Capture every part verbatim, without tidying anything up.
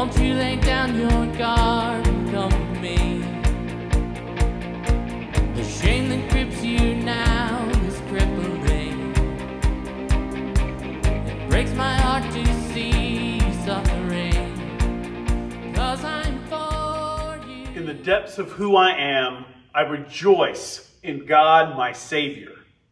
Won't you lay down your guard and come with me? The shame that grips you now is crippling. It breaks my heart to see you suffering, 'cause I'm for you. In the depths of who I am, I rejoice in God, my Savior.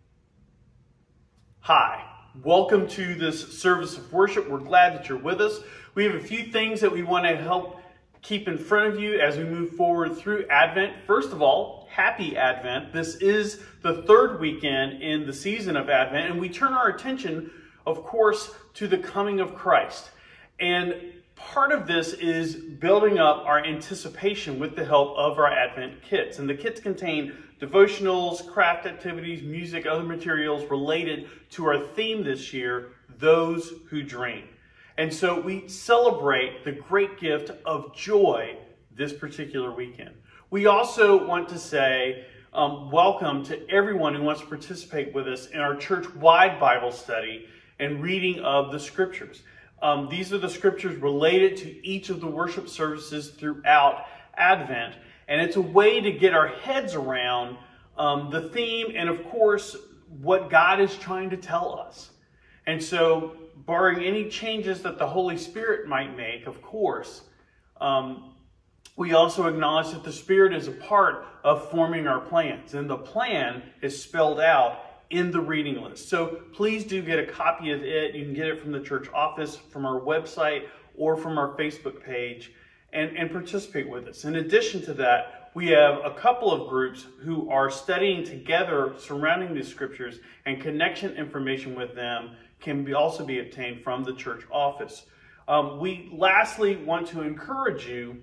Hi, welcome to this service of worship. We're glad that you're with us. We have a few things that we want to help keep in front of you as we move forward through Advent. First of all, happy Advent. This is the third weekend in the season of Advent, and we turn our attention, of course, to the coming of Christ. And part of this is building up our anticipation with the help of our Advent kits. And the kits contain devotionals, craft activities, music, other materials related to our theme this year, Those Who Dream. And so we celebrate the great gift of joy this particular weekend. We also want to say um, welcome to everyone who wants to participate with us in our church-wide Bible study and reading of the scriptures. Um, these are the scriptures related to each of the worship services throughout Advent. And it's a way to get our heads around um, the theme and, of course, what God is trying to tell us. And so, barring any changes that the Holy Spirit might make, of course, um, we also acknowledge that the Spirit is a part of forming our plans. And the plan is spelled out in the reading list. So please do get a copy of it. You can get it from the church office, from our website, or from our Facebook page, and, and participate with us. In addition to that, we have a couple of groups who are studying together surrounding these scriptures, and connection information with them can be also be obtained from the church office. Um, we lastly want to encourage you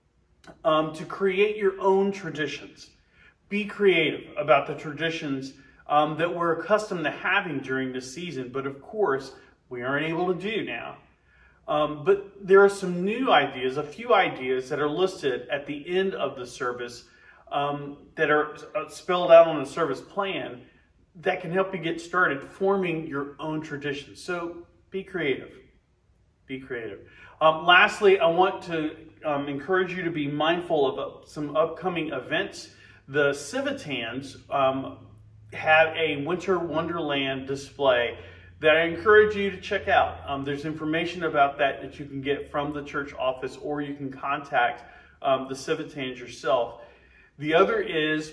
um, to create your own traditions. Be creative about the traditions um, that we're accustomed to having during this season, but of course we aren't able to do now. Um, but there are some new ideas, a few ideas that are listed at the end of the service um, that are spelled out on the service plan that can help you get started forming your own traditions. So be creative. Be creative. Um, lastly, I want to um, encourage you to be mindful of uh, some upcoming events. The Civitans um, have a Winter Wonderland display that I encourage you to check out. Um, there's information about that that you can get from the church office, or you can contact um, the Civitans yourself. The other is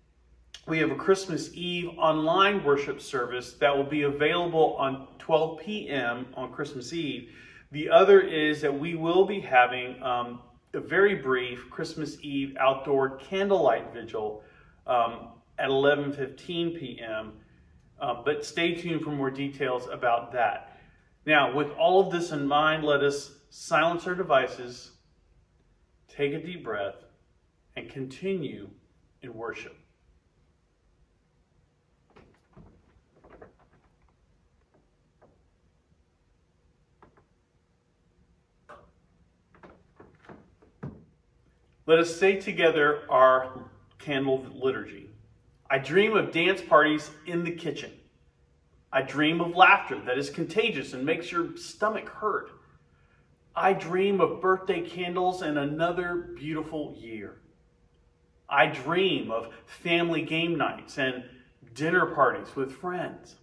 we have a Christmas Eve online worship service that will be available on twelve p m on Christmas Eve. The other is that we will be having um, a very brief Christmas Eve outdoor candlelight vigil um, at eleven fifteen p m Uh, but stay tuned for more details about that. Now, with all of this in mind, let us silence our devices, take a deep breath, and continue in worship. Let us say together our candle liturgy. I dream of dance parties in the kitchen. I dream of laughter that is contagious and makes your stomach hurt. I dream of birthday candles and another beautiful year. I dream of family game nights and dinner parties with friends.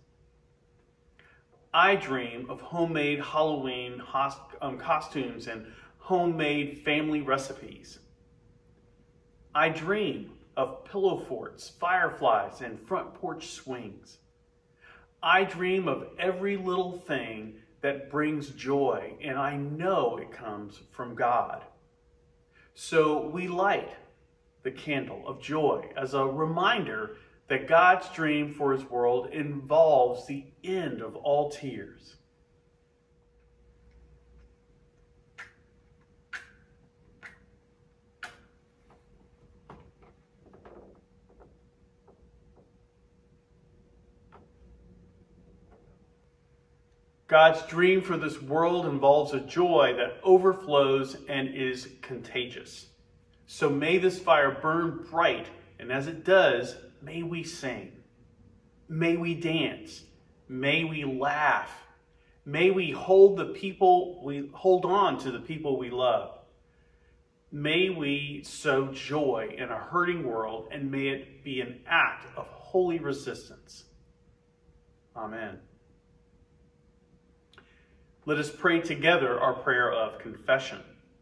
I dream of homemade Halloween um, costumes and homemade family recipes. I dream of pillow forts, fireflies, and front porch swings. I dream of every little thing that brings joy, and I know it comes from God. So we light the candle of joy as a reminder that God's dream for his world involves the end of all tears. God's dream for this world involves a joy that overflows and is contagious. So may this fire burn bright, and as it does, may we sing. May we dance. May we laugh. May we hold the people, we hold on to the people we love. May we sow joy in a hurting world, and may it be an act of holy resistance. Amen. Let us pray together our prayer of confession.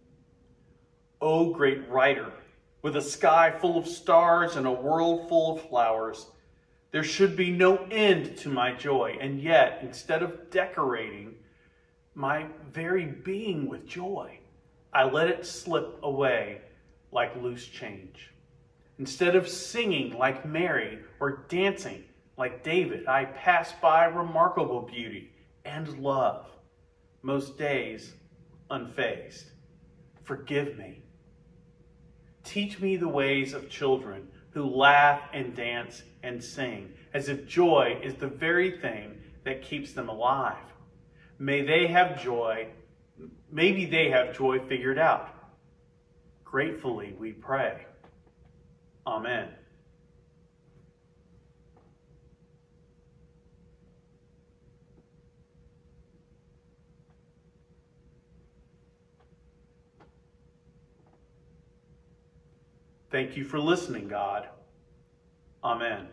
O great writer, with a sky full of stars and a world full of flowers, there should be no end to my joy, and yet, instead of decorating my very being with joy, I let it slip away like loose change. Instead of singing like Mary or dancing like David, I pass by remarkable beauty and love, most days unfazed. Forgive me. Teach me the ways of children who laugh and dance and sing, as if joy is the very thing that keeps them alive. May they have joy, maybe they have joy figured out. Gratefully we pray. Amen. Thank you for listening, God. Amen.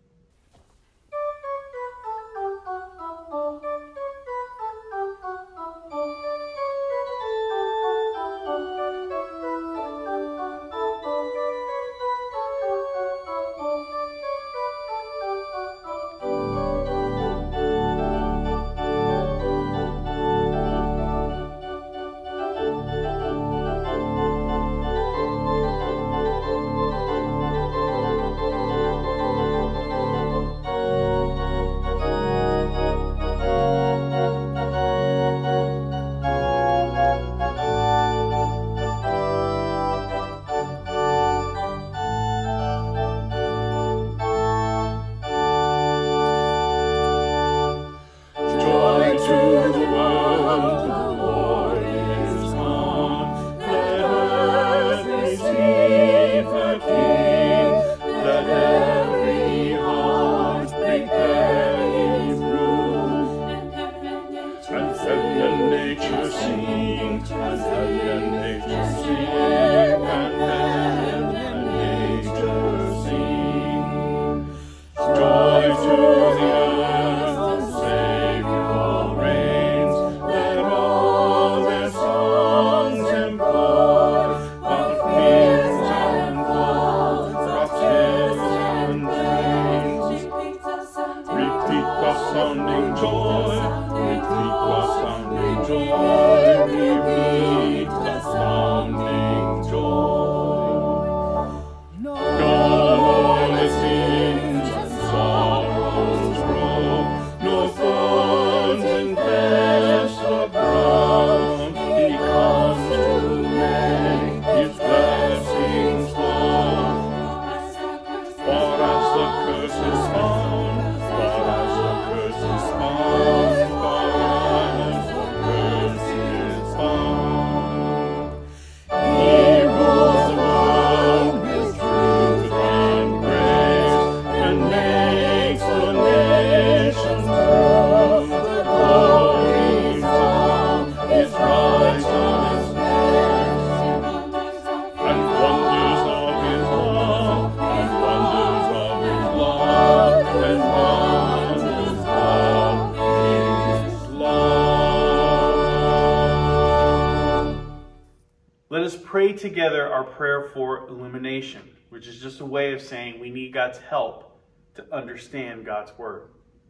Let us pray together our prayer for illumination, which is just a way of saying we need God's help to understand God's word.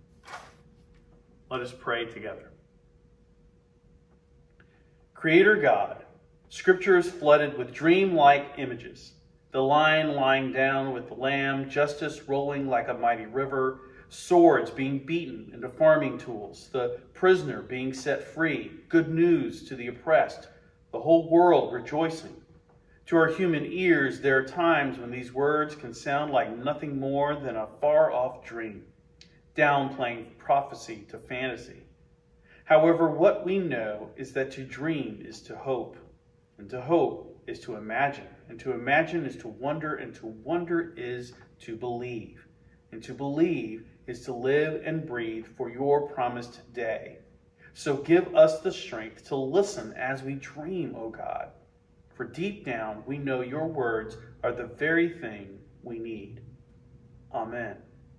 Let us pray together. Creator God, Scripture is flooded with dream-like images. The lion lying down with the lamb, justice rolling like a mighty river, swords being beaten into farming tools, the prisoner being set free, good news to the oppressed, the whole world rejoicing. To our human ears, there are times when these words can sound like nothing more than a far-off dream, downplaying prophecy to fantasy. However, what we know is that to dream is to hope, and to hope is to imagine, and to imagine is to wonder, and to wonder is to believe, and to believe is to live and breathe for your promised day. So give us the strength to listen as we dream, O God. For deep down we know your words are the very thing we need. Amen.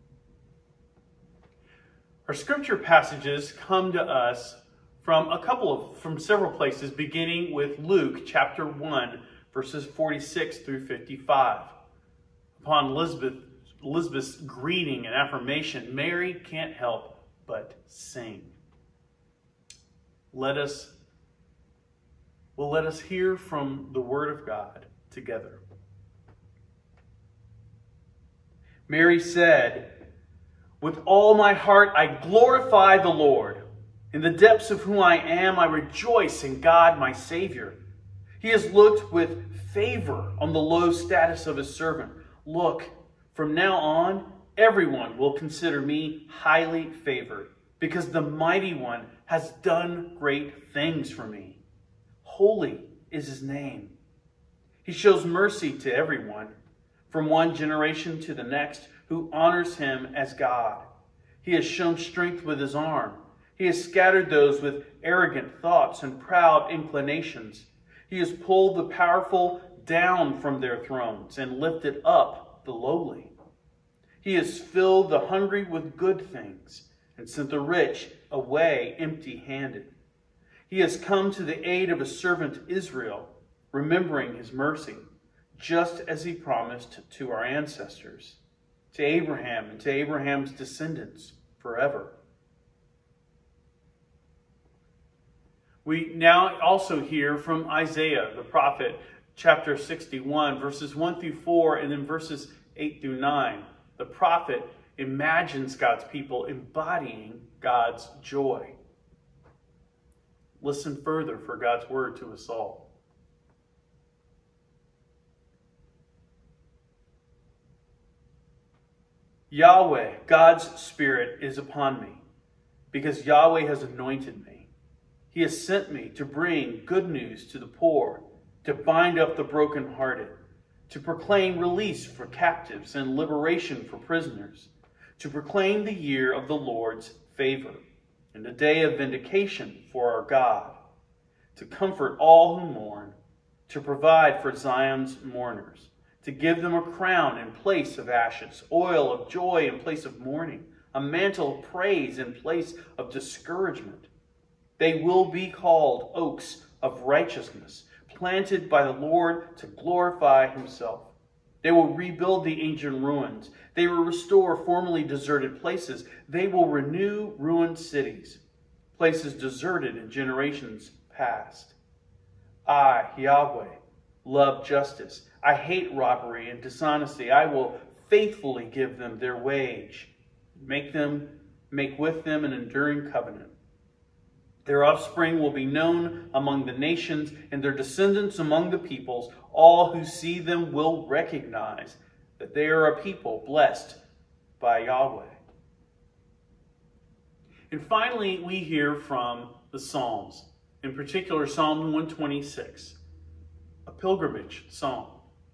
Our scripture passages come to us from a couple of, from several places, beginning with Luke chapter one, verses forty-six through fifty-five. Upon Elizabeth, Elizabeth's greeting and affirmation, Mary can't help but sing. Let us, well, let us hear from the Word of God together. Mary said, "With all my heart I glorify the Lord. In the depths of who I am, I rejoice in God my Savior. He has looked with favor on the low status of his servant. Look, from now on, everyone will consider me highly favored, because the Mighty One has done great things for me. Holy is his name. He shows mercy to everyone, from one generation to the next, who honors him as God. He has shown strength with his arm. He has scattered those with arrogant thoughts and proud inclinations. He has pulled the powerful down from their thrones and lifted up the lowly. He has filled the hungry with good things and sent the rich away empty-handed. He has come to the aid of his servant Israel, remembering his mercy, just as he promised to our ancestors, to Abraham and to Abraham's descendants forever." We now also hear from Isaiah, the prophet, chapter sixty-one, verses one through four, and then verses eight through nine. The prophet imagines God's people embodying God's joy. Listen further for God's word to us all. Yahweh, God's Spirit, is upon me, because Yahweh has anointed me. He has sent me to bring good news to the poor, to bind up the brokenhearted, to proclaim release for captives and liberation for prisoners, to proclaim the year of the Lord's favor and a day of vindication for our God, to comfort all who mourn, to provide for Zion's mourners, to give them a crown in place of ashes, oil of joy in place of mourning, a mantle of praise in place of discouragement. They will be called oaks of righteousness, planted by the Lord to glorify himself. They will rebuild the ancient ruins. They will restore formerly deserted places. They will renew ruined cities, places deserted in generations past. I, Yahweh, love justice. I hate robbery and dishonesty. I will faithfully give them their wage, make them, make with them an enduring covenant. Their offspring will be known among the nations, and their descendants among the peoples. All who see them will recognize that they are a people blessed by Yahweh. And finally, we hear from the Psalms, in particular Psalm one twenty-six, a pilgrimage psalm.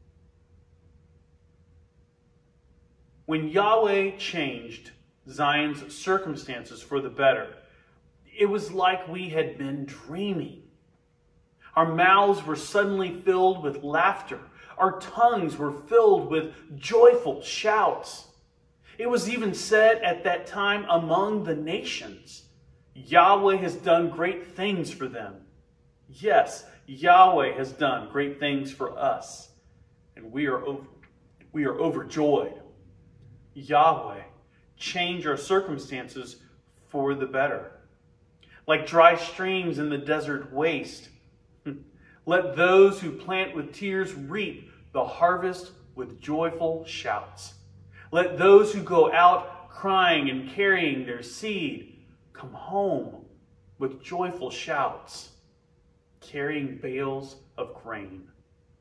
When Yahweh changed Zion's circumstances for the better, it was like we had been dreaming. Our mouths were suddenly filled with laughter. Our tongues were filled with joyful shouts. It was even said at that time among the nations, Yahweh has done great things for them. Yes, Yahweh has done great things for us, and we are over, we are overjoyed. Yahweh, change our circumstances for the better. Like dry streams in the desert waste, let those who plant with tears reap the harvest with joyful shouts. Let those who go out crying and carrying their seed come home with joyful shouts, carrying bales of grain.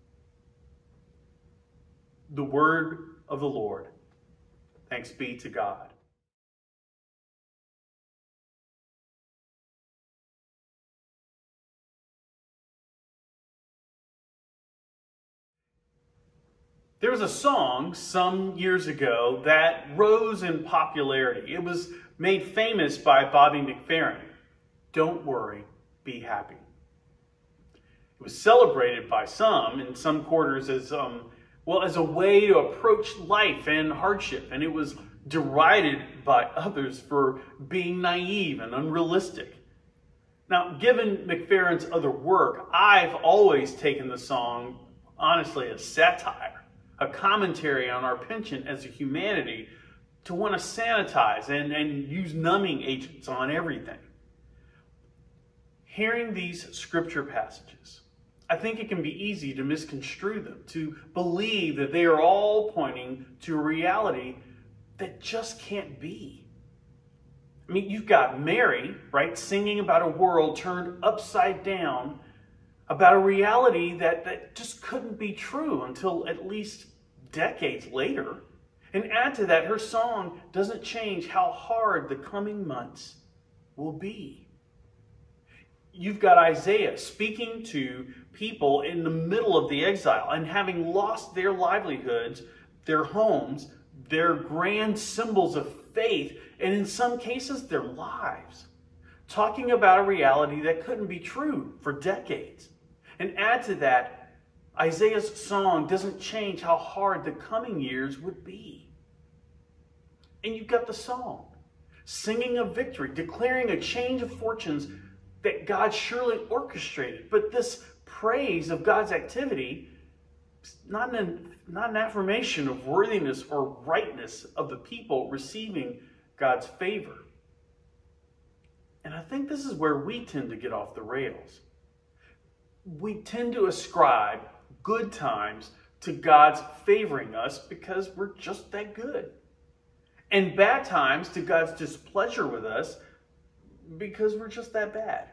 The word of the Lord. Thanks be to God. There was a song some years ago that rose in popularity. It was made famous by Bobby McFerrin. "Don't worry, be happy." It was celebrated by some in some quarters as um, well as a way to approach life and hardship, and it was derided by others for being naive and unrealistic. Now, given McFerrin's other work, I've always taken the song, honestly, as satire, a commentary on our penchant as a humanity to want to sanitize and, and use numbing agents on everything. Hearing these scripture passages, I think it can be easy to misconstrue them, to believe that they are all pointing to a reality that just can't be. I mean, you've got Mary, right, singing about a world turned upside down, about a reality that, that just couldn't be true until at least decades later. And add to that, her song doesn't change how hard the coming months will be. You've got Isaiah speaking to people in the middle of the exile and having lost their livelihoods, their homes, their grand symbols of faith, and in some cases, their lives, talking about a reality that couldn't be true for decades. And add to that, Isaiah's song doesn't change how hard the coming years would be. And you've got the psalm, singing of victory, declaring a change of fortunes that God surely orchestrated. But this praise of God's activity is not an, not an affirmation of worthiness or rightness of the people receiving God's favor. And I think this is where we tend to get off the rails. We tend to ascribe good times to God's favoring us because we're just that good. And bad times to God's displeasure with us because we're just that bad.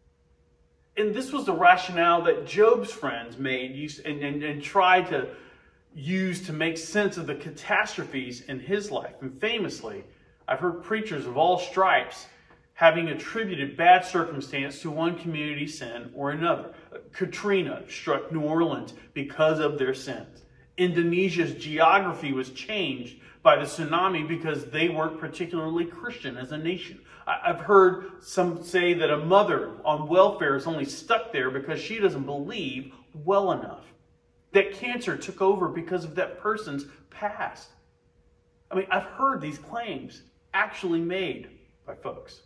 And this was the rationale that Job's friends made and, and, and tried to use to make sense of the catastrophes in his life. And famously, I've heard preachers of all stripes having attributed bad circumstance to one community sin or another. Katrina struck New Orleans because of their sins. Indonesia's geography was changed by the tsunami because they weren't particularly Christian as a nation. I've heard some say that a mother on welfare is only stuck there because she doesn't believe well enough. That cancer took over because of that person's past. I mean, I've heard these claims actually made by folks.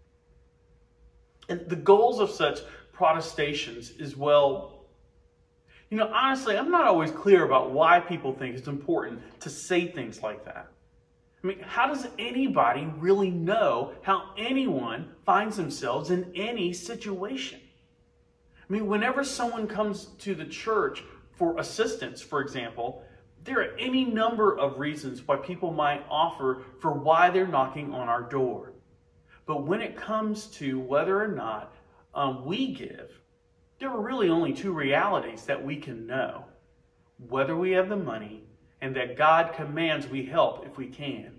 And the goals of such protestations is, well, you know, honestly, I'm not always clear about why people think it's important to say things like that. I mean, how does anybody really know how anyone finds themselves in any situation? I mean, whenever someone comes to the church for assistance, for example, there are any number of reasons why people might offer for why they're knocking on our door. But when it comes to whether or not um, we give, there are really only two realities that we can know. Whether we have the money and that God commands we help if we can.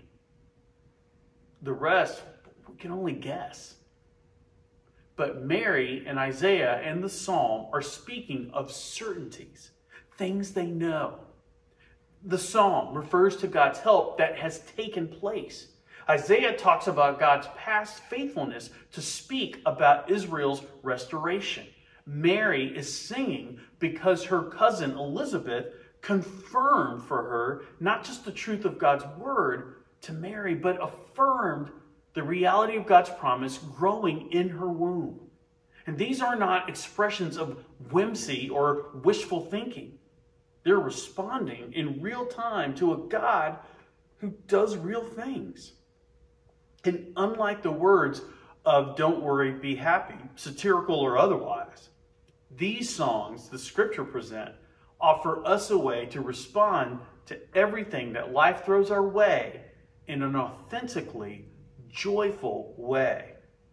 The rest, we can only guess. But Mary and Isaiah and the Psalm are speaking of certainties, things they know. The Psalm refers to God's help that has taken place. Isaiah talks about God's past faithfulness to speak about Israel's restoration. Mary is singing because her cousin Elizabeth confirmed for her not just the truth of God's word to Mary, but affirmed the reality of God's promise growing in her womb. And these are not expressions of whimsy or wishful thinking. They're responding in real time to a God who does real things. And unlike the words of "Don't worry, be happy," satirical or otherwise, these songs the scripture present offer us a way to respond to everything that life throws our way in an authentically joyful way.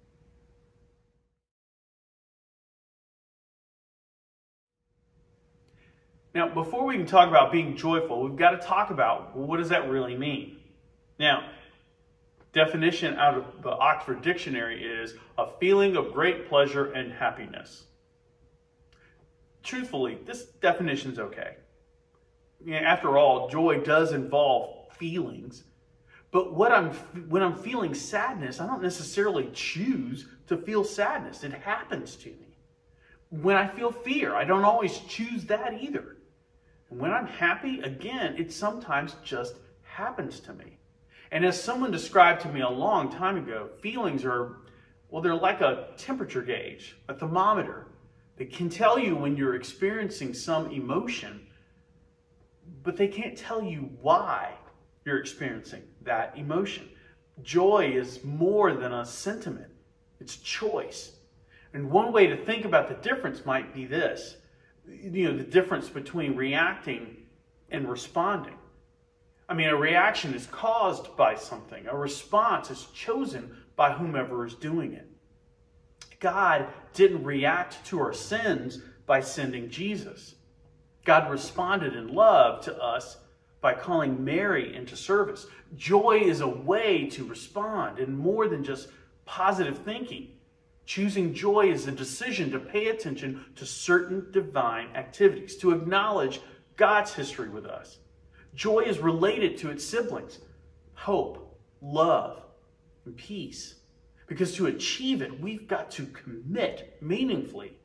Now, before we can talk about being joyful, we've got to talk about, well, what does that really mean? Now, definition out of the Oxford Dictionary is a feeling of great pleasure and happiness. Truthfully, this definition's okay. After all, joy does involve feelings, But what I'm, when I'm feeling sadness, I don't necessarily choose to feel sadness. It happens to me. When I feel fear, I don't always choose that either. And when I'm happy, again, it sometimes just happens to me. And as someone described to me a long time ago, feelings are, well, they're like a temperature gauge, a thermometer. They can tell you when you're experiencing some emotion, but they can't tell you why you're experiencing that emotion. Joy is more than a sentiment. It's choice. And one way to think about the difference might be this. You know, the difference between reacting and responding. I mean, a reaction is caused by something. A response is chosen by whomever is doing it. God didn't react to our sins by sending Jesus. God responded in love to us by calling Mary into service. Joy is a way to respond, and more than just positive thinking. Choosing joy is a decision to pay attention to certain divine activities, to acknowledge God's history with us. Joy is related to its siblings, hope, love, and peace. Because to achieve it, we've got to commit meaningfully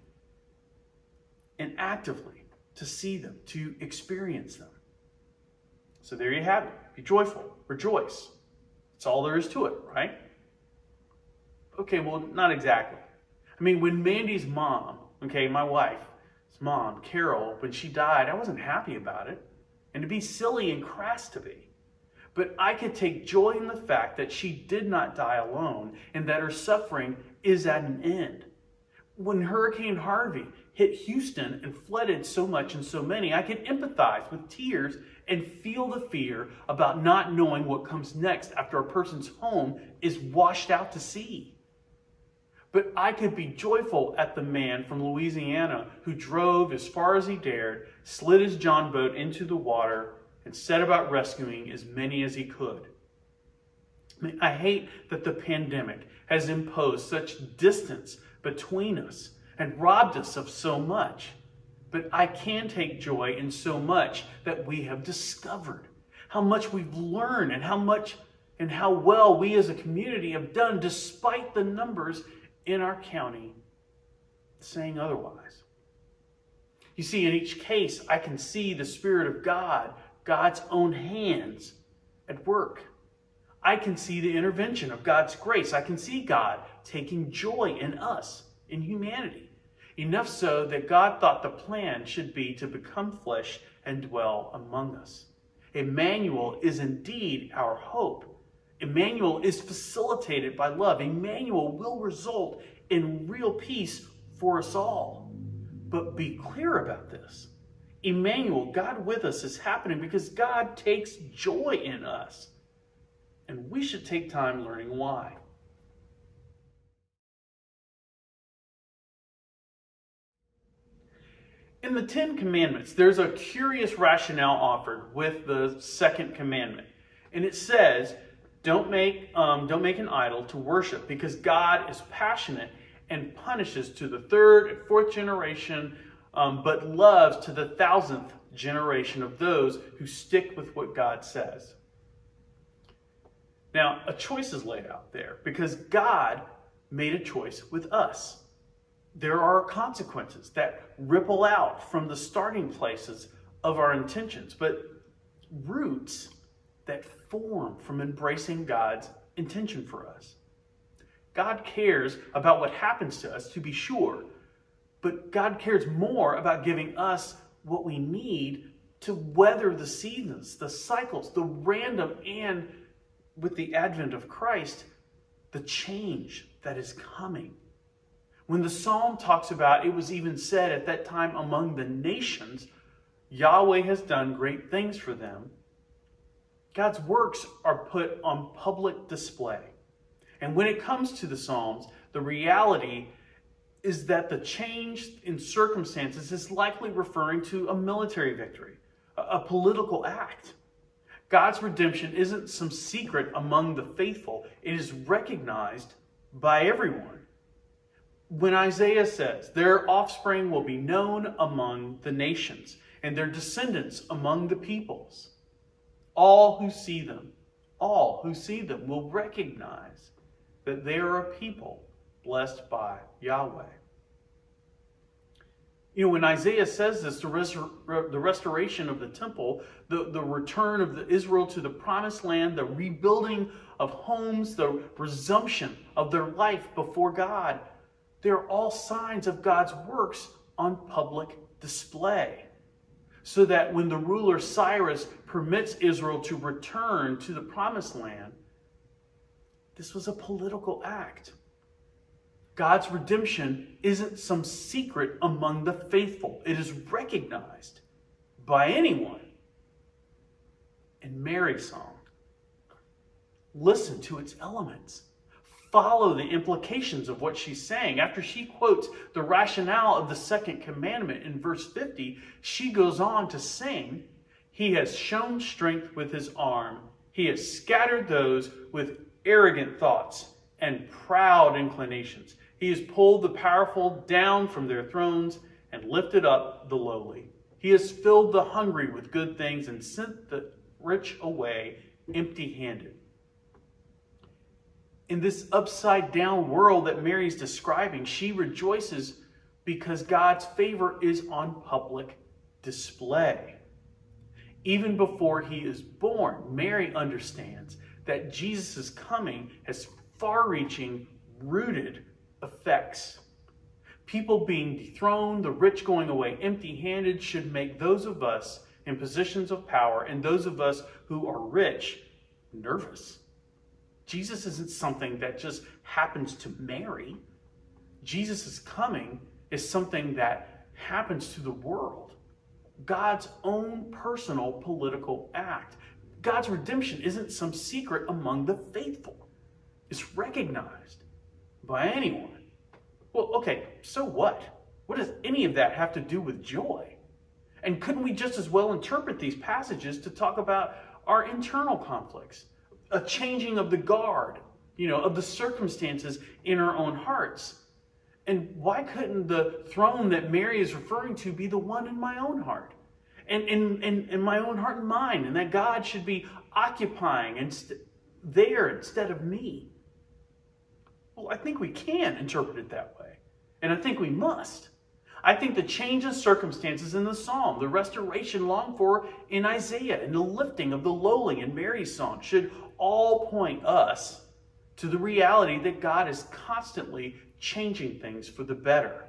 and actively to see them, to experience them. So there you have it. Be joyful. Rejoice. That's all there is to it, right? Okay, well, not exactly. I mean, when Mandy's mom, okay, my wife's mom, Carol, when she died, I wasn't happy about it. And to be silly and crass to be. But I could take joy in the fact that she did not die alone and that her suffering is at an end. When Hurricane Harvey hit Houston and flooded so much and so many, I could empathize with tears and feel the fear about not knowing what comes next after a person's home is washed out to sea. But I could be joyful at the man from Louisiana who drove as far as he dared, slid his John boat into the water, and set about rescuing as many as he could. I mean, I hate that the pandemic has imposed such distance between us and robbed us of so much. But I can take joy in so much that we have discovered, how much we've learned, and how much and how well we as a community have done despite the numbers in our county saying otherwise. You see, in each case, I can see the Spirit of God, God's own hands at work. I can see the intervention of God's grace. I can see God taking joy in us, in humanity. Enough so that God thought the plan should be to become flesh and dwell among us. Emmanuel is indeed our hope. Emmanuel is facilitated by love. Emmanuel will result in real peace for us all. But be clear about this. Emmanuel, God with us, is happening because God takes joy in us. And we should take time learning why. In the Ten Commandments, there's a curious rationale offered with the second commandment. And it says, don't make, um, don't make an idol to worship, because God is passionate and punishes to the third and fourth generation, um, but loves to the thousandth generation of those who stick with what God says. Now, a choice is laid out there because God made a choice with us. There are consequences that ripple out from the starting places of our intentions, but roots that form from embracing God's intention for us. God cares about what happens to us, to be sure, but God cares more about giving us what we need to weather the seasons, the cycles, the random, and with the advent of Christ, the change that is coming. When the psalm talks about, it was even said at that time among the nations, Yahweh has done great things for them. God's works are put on public display. And when it comes to the Psalms, the reality is that the change in circumstances is likely referring to a military victory, a political act. God's redemption isn't some secret among the faithful. It is recognized by everyone. When Isaiah says, their offspring will be known among the nations, and their descendants among the peoples, all who see them all who see them will recognize that they are a people blessed by Yahweh. You know, when Isaiah says this, the, res the restoration of the temple, the, the return of the Israel to the promised land, the rebuilding of homes, the resumption of their life before God, they're all signs of God's works on public display. So that when the ruler Cyrus permits Israel to return to the promised land, this was a political act. God's redemption isn't some secret among the faithful. It is recognized by anyone. And Mary's song, listen to its elements. Follow the implications of what she's saying. After she quotes the rationale of the second commandment in verse fifty, she goes on to sing, "He has shown strength with his arm. He has scattered those with arrogant thoughts and proud inclinations. He has pulled the powerful down from their thrones and lifted up the lowly. He has filled the hungry with good things and sent the rich away empty-handed." In this upside-down world that Mary's describing, she rejoices because God's favor is on public display. Even before he is born, Mary understands that Jesus' coming has far-reaching, rooted effects. People being dethroned, the rich going away empty-handed should make those of us in positions of power and those of us who are rich nervous. Jesus isn't something that just happens to Mary. Jesus' coming is something that happens to the world. God's own personal political act. God's redemption isn't some secret among the faithful. It's recognized by anyone. Well, okay, so what? What does any of that have to do with joy? And couldn't we just as well interpret these passages to talk about our internal conflicts? A changing of the guard, you know, of the circumstances in our own hearts. And why couldn't the throne that Mary is referring to be the one in my own heart? And in, in, in my own heart and mind, and that God should be occupying inst there instead of me. Well, I think we can interpret it that way. And I think we must. I think the change in circumstances in the psalm, the restoration longed for in Isaiah, and the lifting of the lowly in Mary's song should all point us to the reality that God is constantly changing things for the better.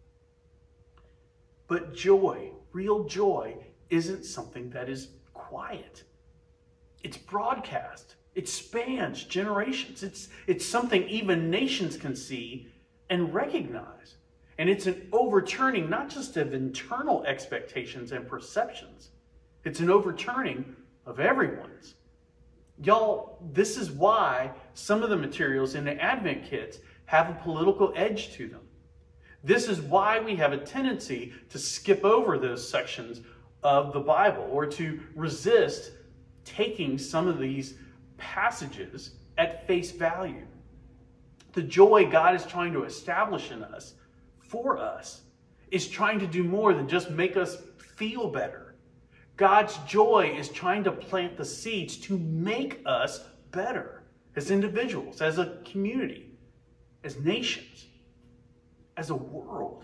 But joy, real joy, isn't something that is quiet. It's broadcast. It spans generations. It's, it's something even nations can see and recognize. And it's an overturning not just of internal expectations and perceptions. It's an overturning of everyone's. Y'all, this is why some of the materials in the Advent kits have a political edge to them. This is why we have a tendency to skip over those sections of the Bible or to resist taking some of these passages at face value. The joy God is trying to establish in us, for us, is trying to do more than just make us feel better. God's joy is trying to plant the seeds to make us better as individuals, as a community, as nations, as a world.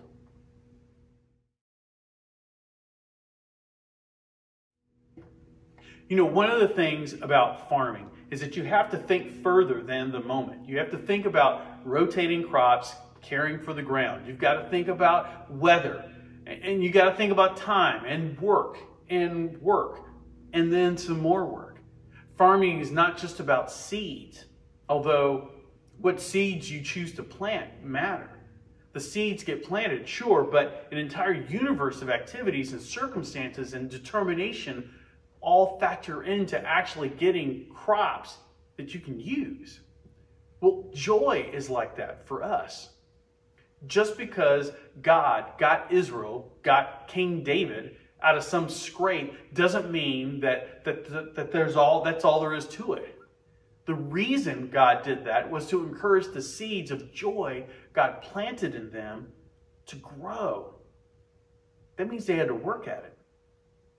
You know, one of the things about farming is that you have to think further than the moment. You have to think about rotating crops, caring for the ground. You've got to think about weather, and you got to think about time and work and work, and then some more work. Farming is not just about seeds, although what seeds you choose to plant matter. The seeds get planted, sure, but an entire universe of activities and circumstances and determination all factor into actually getting crops that you can use. Well, joy is like that for us. Just because God got Israel, got King David out of some scrape doesn't mean that, that, that, that there's all, that's all there is to it. The reason God did that was to encourage the seeds of joy God planted in them to grow. That means they had to work at it.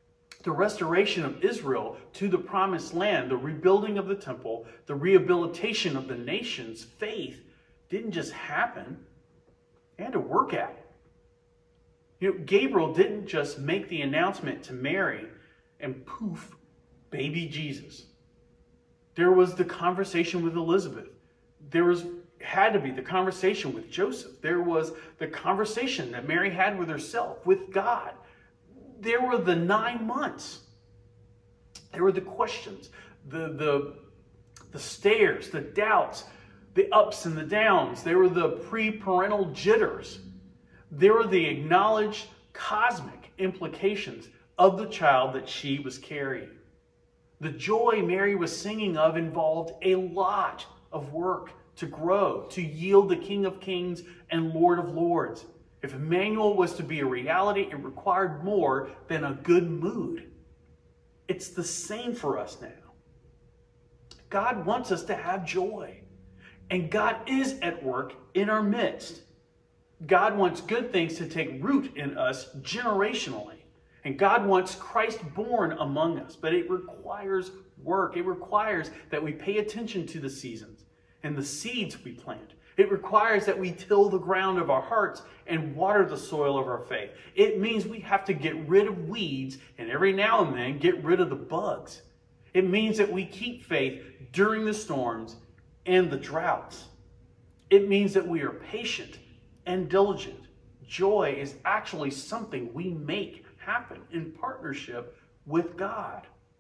the restoration of Israel to the promised land, the rebuilding of the temple, the rehabilitation of the nation's faith didn't just happen. They had to work at it. You know, Gabriel didn't just make the announcement to Mary and poof, baby Jesus. There was the conversation with Elizabeth. There was had to be the conversation with Joseph. There was the conversation that Mary had with herself, with God. There were the nine months. There were the questions, the, the, the stares, the doubts, the ups and the downs. There were the pre-parental jitters. There were the acknowledged cosmic implications of the child that she was carrying. The joy Mary was singing of involved a lot of work to grow, to yield the King of Kings and Lord of Lords. If Emmanuel was to be a reality, it required more than a good mood. It's the same for us now. God wants us to have joy, and God is at work in our midst. God wants good things to take root in us generationally, and God wants Christ born among us, but it requires work. It requires that we pay attention to the seasons and the seeds we plant. It requires that we till the ground of our hearts and water the soil of our faith. It means we have to get rid of weeds and every now and then get rid of the bugs. It means that we keep faith during the storms and the droughts. It means that we are patient and diligent. Joy is actually something we make happen in partnership with God.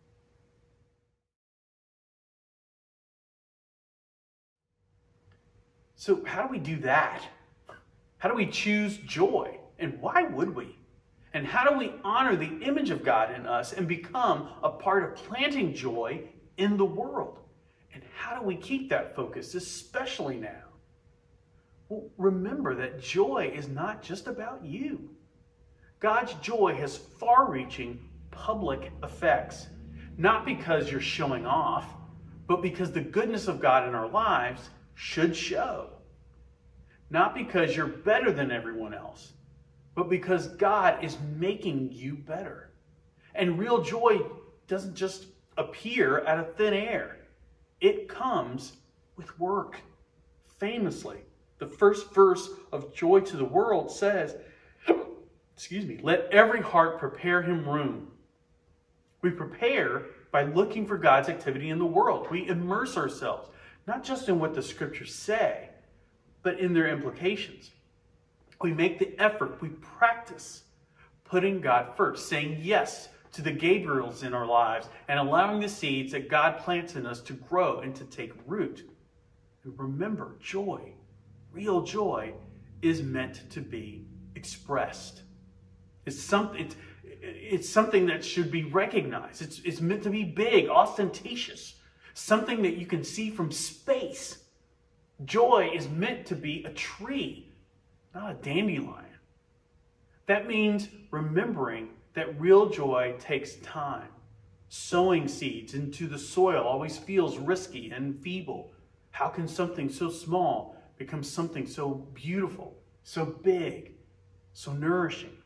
So how do we do that? How do we choose joy? And why would we? And how do we honor the image of God in us and become a part of planting joy in the world? And how do we keep that focus, especially now? Well, remember that joy is not just about you. God's joy has far-reaching public effects, not because you're showing off, but because the goodness of God in our lives should show. Not because you're better than everyone else, but because God is making you better. And real joy doesn't just appear out of thin air. It comes with work. Famously, the first verse of Joy to the World says, excuse me, let every heart prepare him room. We prepare by looking for God's activity in the world. We immerse ourselves, not just in what the scriptures say, but in their implications. We make the effort, we practice putting God first, saying yes to the Gabriels in our lives and allowing the seeds that God plants in us to grow and to take root. And remember, joy, real joy, is meant to be expressed. It's something, it's, it's something that should be recognized. It's, it's meant to be big, ostentatious, something that you can see from space. Joy is meant to be a tree, not a dandelion. That means remembering that real joy takes time. Sowing seeds into the soil always feels risky and feeble. How can something so small become something so beautiful, so big, so nourishing?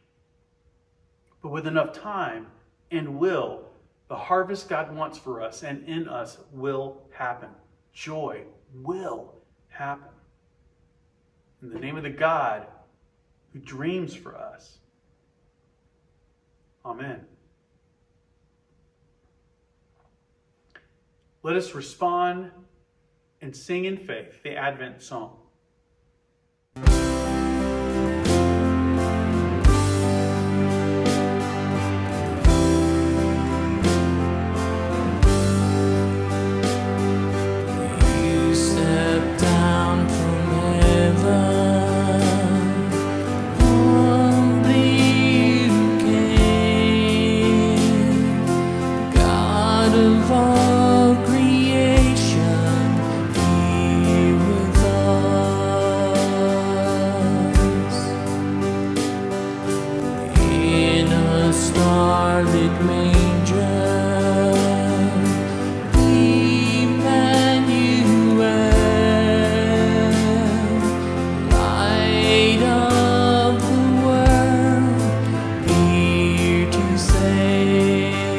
But with enough time and will, the harvest God wants for us and in us will happen. Joy will happen. In the name of the God who dreams for us. Amen. Let us respond and sing in faith the Advent song. Say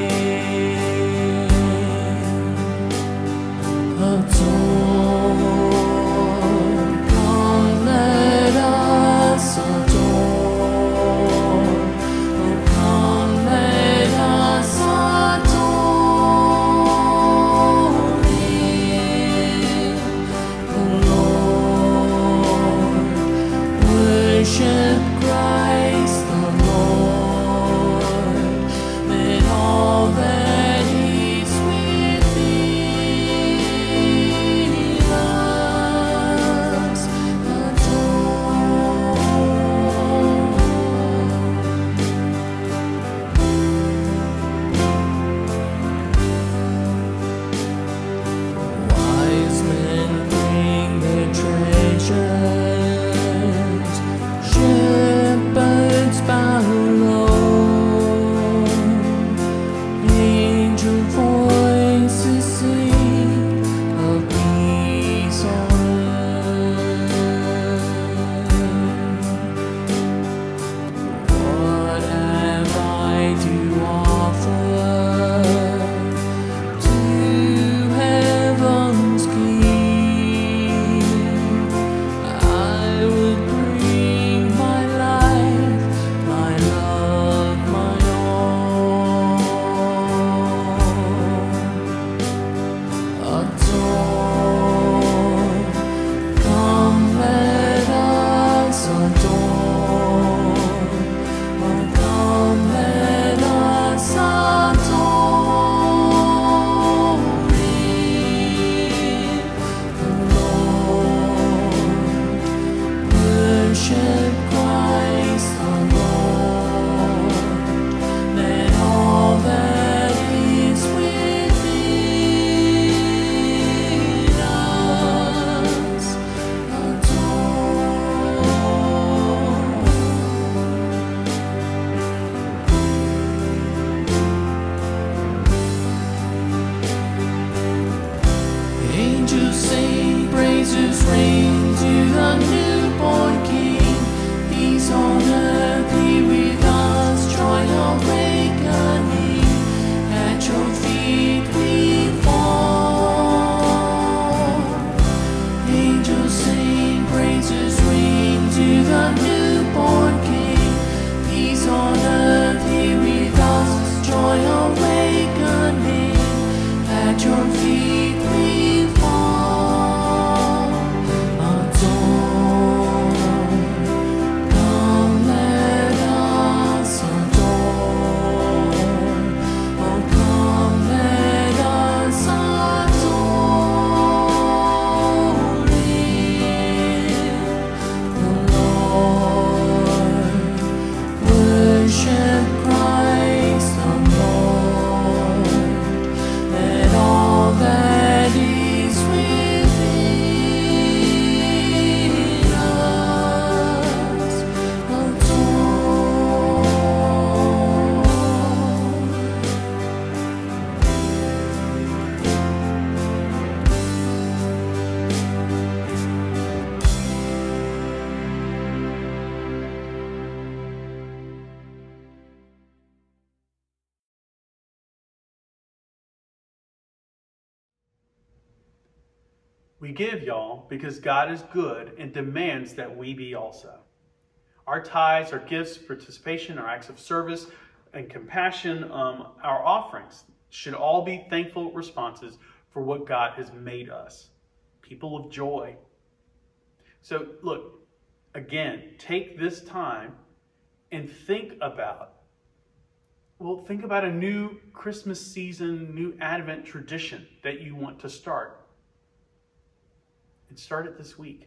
We give, y'all, because God is good and demands that we be also. Our tithes, our gifts, participation, our acts of service and compassion, um, our offerings should all be thankful responses for what God has made us. People of joy. So look, again, take this time and think about, well, think about a new Christmas season, new Advent tradition that you want to start. And start it this week.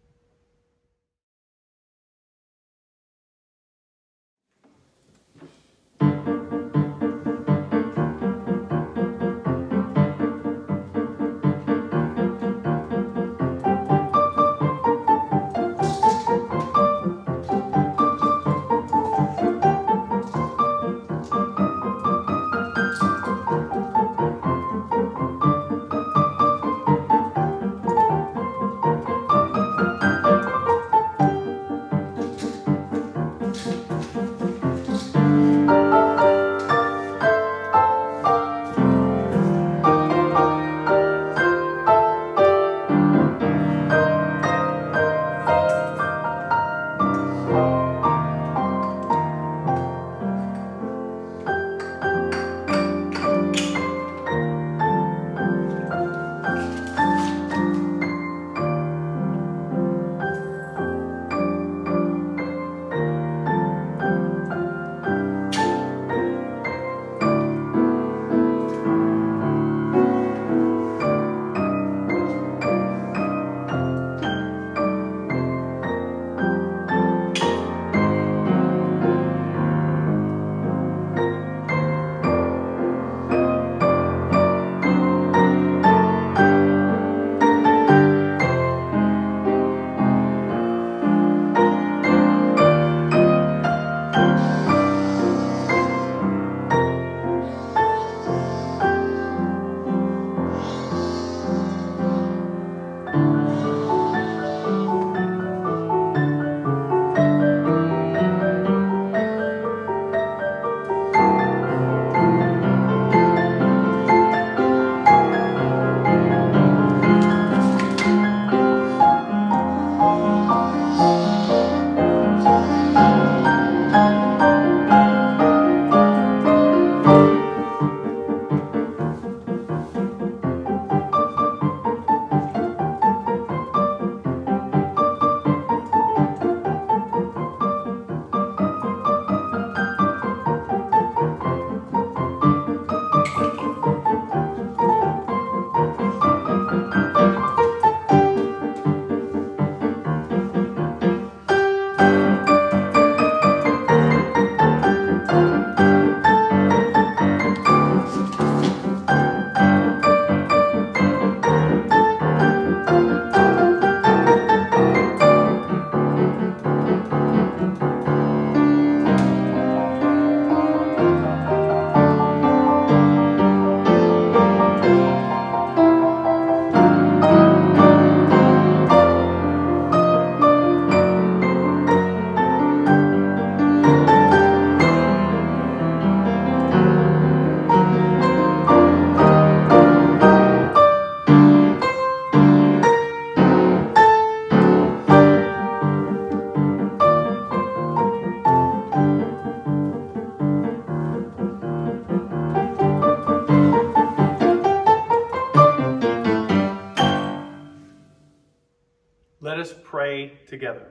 Let us pray together.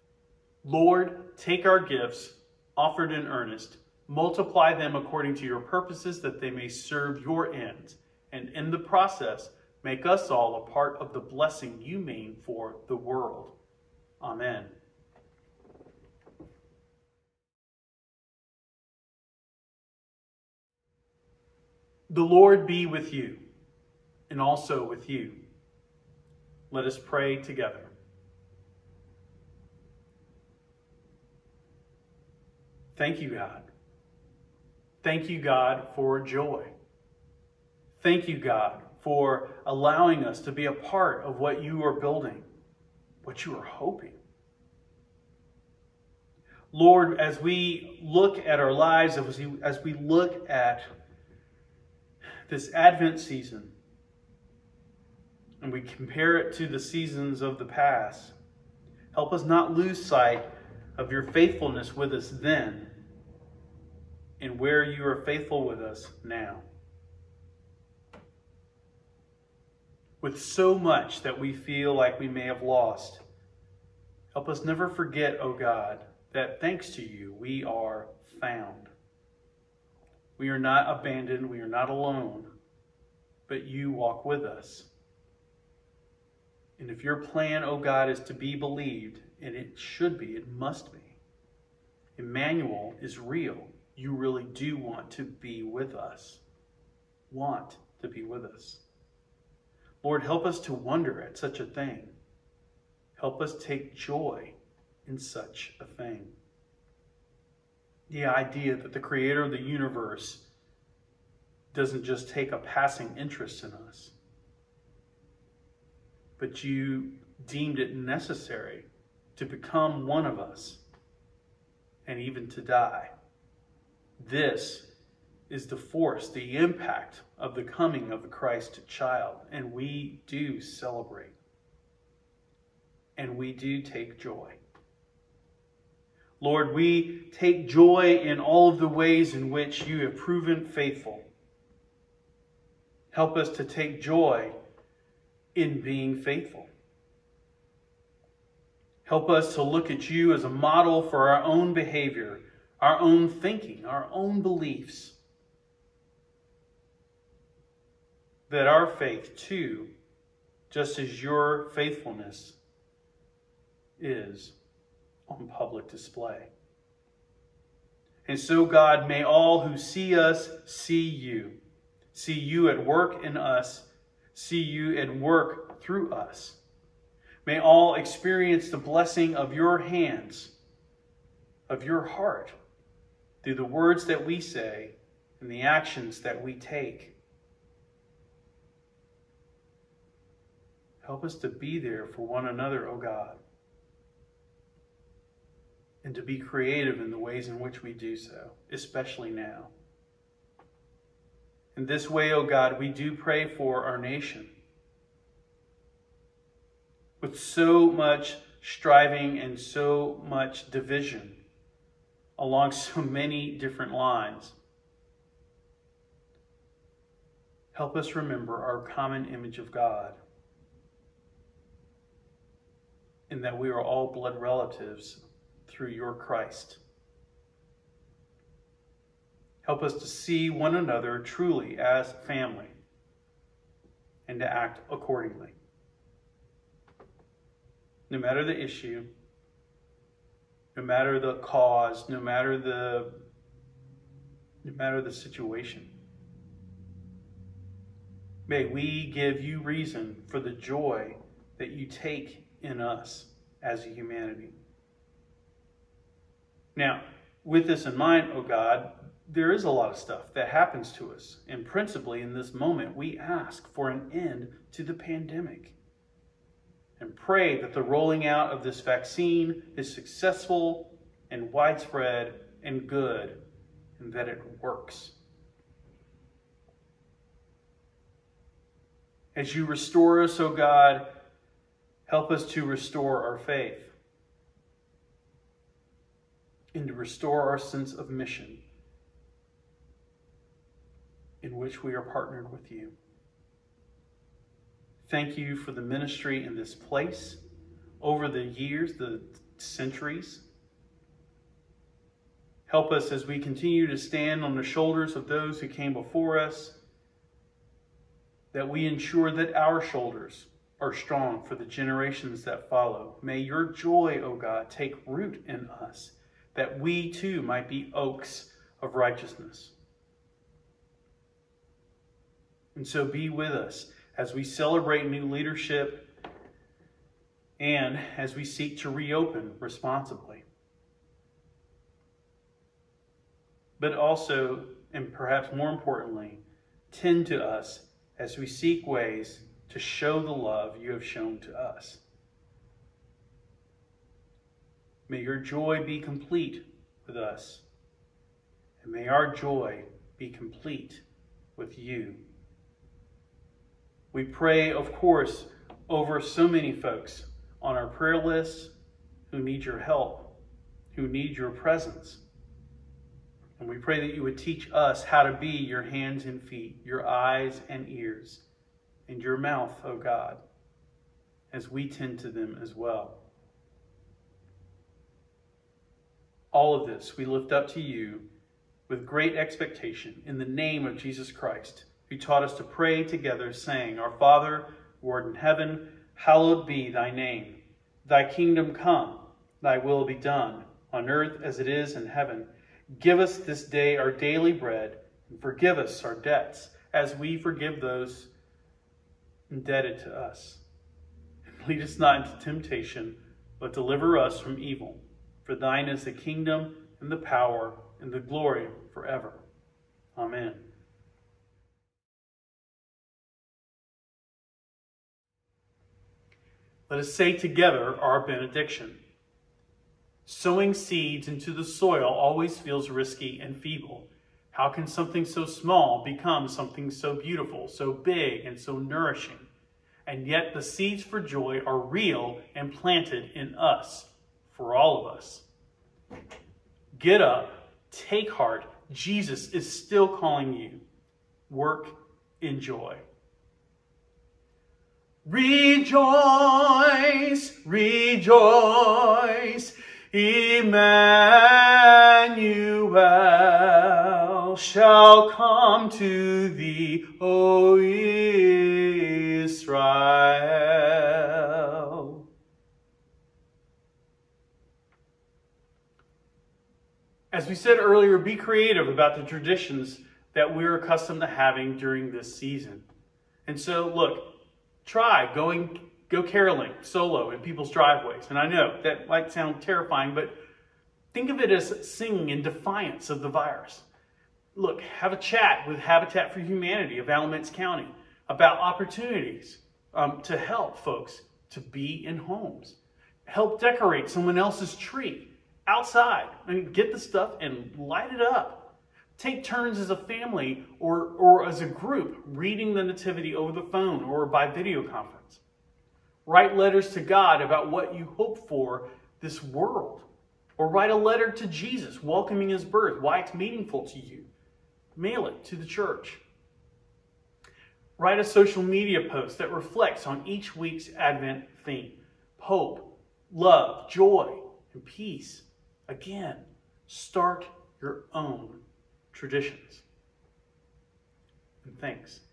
Lord, take our gifts, offered in earnest, multiply them according to your purposes, that they may serve your ends, and in the process, make us all a part of the blessing you mean for the world. Amen. The Lord be with you, and also with you. Let us pray together. Thank you, God. Thank you, God, for joy. Thank you, God, for allowing us to be a part of what you are building, what you are hoping. Lord, as we look at our lives, as we, as we look at this Advent season, and we compare it to the seasons of the past, help us not lose sight of your faithfulness with us then and where you are faithful with us now. With so much that we feel like we may have lost, help us never forget, O God, that thanks to you, we are found. We are not abandoned, we are not alone, but you walk with us. And if your plan, O God, is to be believed, and it should be, it must be, Emmanuel is real. You really do want to be with us. Want to be with us. Lord, help us to wonder at such a thing. Help us take joy in such a thing. The idea that the creator of the universe doesn't just take a passing interest in us, but you deemed it necessary to become one of us and even to die. This is the force, the impact of the coming of the Christ child, and we do celebrate. And we do take joy. Lord, we take joy in all of the ways in which you have proven faithful. Help us to take joy in being faithful. Help us to look at you as a model for our own behavior, our own thinking, our own beliefs. That our faith, too, just as your faithfulness is on public display. And so, God, may all who see us see you. See you at work in us. See you at work through us. May all experience the blessing of your hands, of your heart, through the words that we say and the actions that we take. Help us to be there for one another, O God, and to be creative in the ways in which we do so, especially now. In this way, O God, we do pray for our nation. With so much striving and so much division along so many different lines, help us remember our common image of God, and that we are all blood relatives through your Christ. Help us to see one another truly as family and to act accordingly. No matter the issue, no matter the cause, no matter the, no matter the situation, may we give you reason for the joy that you take in us as a humanity. Now, with this in mind, O God, there is a lot of stuff that happens to us. And principally in this moment, we ask for an end to the pandemic. And pray that the rolling out of this vaccine is successful and widespread and good, and that it works. As you restore us, O God, help us to restore our faith and to restore our sense of mission in which we are partnered with you. Thank you for the ministry in this place over the years, the centuries. Help us as we continue to stand on the shoulders of those who came before us, that we ensure that our shoulders are strong for the generations that follow. May your joy, O God, take root in us, that we too might be oaks of righteousness. And so be with us as we celebrate new leadership and as we seek to reopen responsibly. But also, and perhaps more importantly, tend to us as we seek ways to show the love you have shown to us. May your joy be complete with us, and may our joy be complete with you. We pray, of course, over so many folks on our prayer lists who need your help, who need your presence. And we pray that you would teach us how to be your hands and feet, your eyes and ears, and your mouth, O God, as we tend to them as well. All of this we lift up to you with great expectation in the name of Jesus Christ, who taught us to pray together, saying, Our Father, who art in heaven, hallowed be thy name. Thy kingdom come, thy will be done, on earth as it is in heaven. Give us this day our daily bread, and forgive us our debts, as we forgive those indebted to us. And lead us not into temptation, but deliver us from evil. For thine is the kingdom, and the power, and the glory forever. Amen. Let us say together our benediction. Sowing seeds into the soil always feels risky and feeble. How can something so small become something so beautiful, so big, and so nourishing? And yet the seeds for joy are real and planted in us, for all of us. Get up, take heart. Jesus is still calling you. Work in joy. Rejoice, rejoice, Emmanuel shall come to thee, O Israel. As we said earlier, be creative about the traditions that we're accustomed to having during this season. And so, look, try going, go caroling solo in people's driveways. And I know that might sound terrifying, but think of it as singing in defiance of the virus. Look, have a chat with Habitat for Humanity of Alamance County about opportunities um, to help folks to be in homes. Help decorate someone else's tree outside. I mean, get the stuff and light it up. Take turns as a family or, or as a group reading the Nativity over the phone or by video conference. Write letters to God about what you hope for this world. Or write a letter to Jesus welcoming his birth, why it's meaningful to you. Mail it to the church. Write a social media post that reflects on each week's Advent theme. Hope, love, joy, and peace. Again, start your own traditions. And thanks.